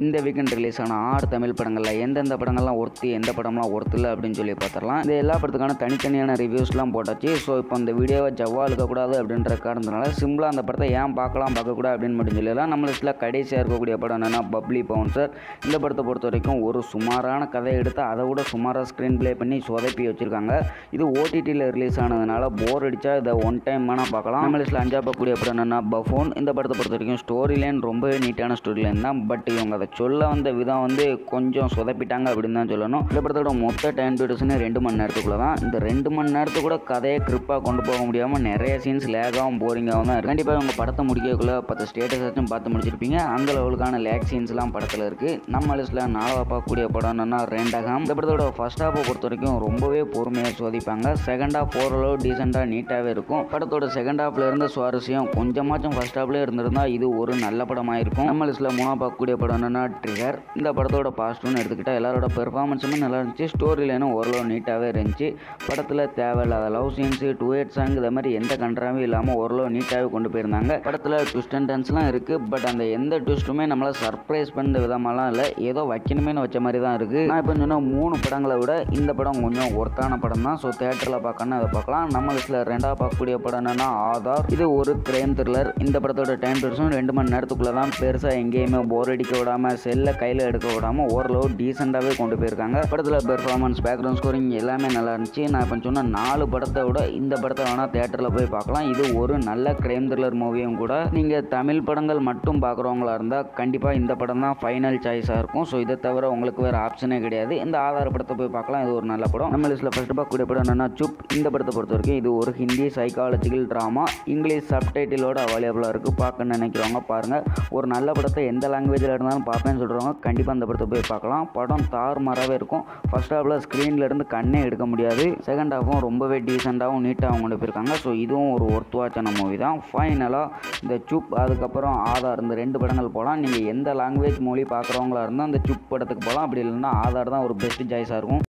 இந்த weekend release ஆன 6 தமிழ் படங்களில் எந்தெந்த படங்கள்லாம் ஒர்த்து, எந்த படம்லாம் ஒர்த்து இல்லை அப்படின்னு சொல்லி பார்த்துடலாம். இந்த எல்லா படத்துக்கான தனித்தனியான ரிவ்யூஸ்லாம் போட்டாச்சு. ஸோ இப்போ இந்த வீடியோவை ஜவ்வா இருக்கக்கூடாது அப்படின்ற காரணத்தினால சிம்பிளாக அந்த படத்தை ஏன் பார்க்கக்கூடாது அப்படின்னு மட்டும் சொல்லலாம். நம்ம லிஸ்ட்டில் கடைசியாக இருக்கக்கூடிய படம் என்னென்னா பப்ளி பவுன்சர். இந்த படத்தை பொறுத்த வரைக்கும் ஒரு சுமாரான கதையை எடுத்து அதை விட சுமாராக ஸ்க்ரீன் ப்ளே பண்ணி சொதப்பி வச்சுருக்காங்க. இது ஓடிடியில் ரிலீஸ் ஆனதுனால போர் அடித்தா இதை ஒன் டைம் வேணால் பார்க்கலாம். நம்ம லிஸ்ட்டில் 5 பார்க்கக்கூடிய படம் என்னென்னா பஃபோன். இந்த படத்தை பொறுத்த வரைக்கும் ஸ்டோரி லைன் ரொம்பவே நீட்டான ஸ்டோரி லைன் தான். பட் இவங்க அதை சொல்ல வந்த விதம் கொஞ்சம் சொதப்பிட்டாங்க அப்படின்னு தான் சொல்லணும். இந்த படத்தோட மொத்த டைம் டியூரேஷனே 2 மணி நேரத்துக்குள்ள தான். இந்த 2 மணி நேரத்துக்கு கூட கதையை கிரிப்பாக கொண்டு போக முடியாமல் நிறைய சீன்ஸ் லேகாகவும் போரிங்காகவும் தான் இருக்குது. கண்டிப்பாக இவங்க படத்தை முடிக்கக்குள்ள 10 ஸ்டேட்டஸாச்சும் பார்த்து முடிச்சிருப்பீங்க. அந்த லெவலுக்கான லேக் சீன்ஸ்லாம் படத்தில் இருக்குது. நம்ம லிஸ்ட்டில் 4 பார்க்கக்கூடிய படம் என்னன்னா ரெண்டகம். இந்த படத்தோட ஃபர்ஸ்ட் ஹாஃபை பொறுத்த வரைக்கும் ரொம்பவே பொறுமையாக சோதிப்பாங்க. செகண்ட் ஹாஃப் ஓரளவு டீசெண்டாக நீட்டாகவே இருக்கும். படத்தோட செகண்ட் ஹாஃப்ல இருந்த சுவாரஸ்யம் கொஞ்சமாச்சும் ஃபர்ஸ்ட் ஹாஃப்லேயே இருந்திருந்தா இது ஒரு நல்ல படமாக இருக்கும். நம்ம லிஸ்ட்டில் 3 பார்க்கக்கூடிய படம் என்னன்னா ட்ரிகர். இந்த படத்தோட பாசிட்டிவ்னு எடுத்துக்கிட்டால் எல்லாரோட பெர்ஃபார்மன்ஸுமே நல்லா இருந்துச்சு. ஸ்டோரி லைனும் ஓரளவு நீட்டாகவே இருந்துச்சு. படத்தில் தேவையில்லாத லவ் சீன்ஸு, டூயட் சாங் இதை மாதிரி எந்த கண்ட்ராவும் இல்லாமல் ஓரளவு நீட்டாகவே கொண்டு போயிருந்தாங்க. படத்தில் ட்விஸ்ட் அண்ட் டர்ன்ஸ்லாம் இருக்குது. பட் அந்த எந்த ட்விஸ்ட்டுமே நம்மளை சர்ப்ரைஸ் பண்ணுற விதமாலாம் இல்லை. ஏதோ வைக்கணுமேனு வச்ச மாதிரி தான் இருக்குது. நான் இப்போ சொன்ன 3 படங்களை விட இந்த படம் கொஞ்சம் ஒர்த்தான படம் தான். ஸோ தேட்டரில் பார்க்கணும் அதை பார்க்கலாம். நம்ம லிஸ்ட்டில் 2 பார்க்கக்கூடிய படம் என்னென்னா ஆதார். இது ஒரு கிரைம் த்ரில்லர். இந்த படத்தோட டைம் டியூரேஷன் 2 மணி நேரத்துக்குள்ளே தான். பெருசாக எங்கேயுமே போர் அடிக்க விடாமல் செல்லை கையில் எடுக்க விடாமல் ஓரளவு டீசெண்டாகவே கொண்டு போயிருக்காங்க. படத்தில் பெர்ஃபார்மன்ஸ், பேக்ரவுண்ட் ஸ்கோரிங் எல்லாமே நல்லா இருந்துச்சு. நான் இப்போ சொன்ன 4 படத்தை விட இந்த படத்தை வேணால் தேட்டரில் போய் பார்க்கலாம். இது ஒரு நல்ல கிரைம் த்ரில்லர் மூவியும் கூட. நீங்கள் தமிழ் படங்கள் மட்டும் பார்க்குறவங்களா இருந்தால் கண்டிப்பாக இந்த படம் தான் ஃபைனல் சாய்ஸாக இருக்கும். ஸோ இதை தவிர உங்களுக்கு வேறு ஆப்ஷனே கிடையாது. இந்த ஆதார் படத்தை போய் பார்க்கலாம். இது ஒரு நல்ல படம். நம்ம லிஸ்ட்டில் ஃபஸ்ட்டு பார்க்கக்கூடிய படம் என்னென்னா chup. இந்த படத்தை பொறுத்த வரைக்கும் இது ஒரு ஹிந்தி சைக்காலஜிக்கல் ட்ராமா. இங்கிலீஷ் சப்டைட்டிலோட அவைலபிளாக இருக்குது. பார்க்க நினைக்கிறவங்க பாருங்கள். ஒரு நல்ல படத்தை எந்த லாங்குவேஜில் இருந்தாலும் பார்ப்பேன்னு சொல்கிறவங்க கண்டிப்பாக அந்த படத்தை போய் பார்க்கலாம். படம் தாறுமாறாகவே இருக்கும். ஃபர்ஸ்ட் ஹாஃபில் ஸ்க்ரீனில் இருந்து கண்ணே எடுக்க முடியாது. செகண்ட் ஹாஃபும் ரொம்பவே டீசெண்டாகவும் நீட்டாகவும் கொண்டு போயிருக்காங்க. ஸோ இதுவும் ஒரு ஒர்த் வாட்சான மூவி தான். ஃபைனலாக இந்த chup அதுக்கப்புறம் ஆதார் இந்த 2 படங்கள் போகலாம். நீங்கள் எந்த லாங்குவேஜ் மொழி பார்க்குறவங்களா இருந்தால் அந்த chup படத்துக்கு போகலாம். அப்படி இல்லைன்னா ஆதார் தான் ஒரு பெஸ்ட் சாய்ஸாக இருக்கும்.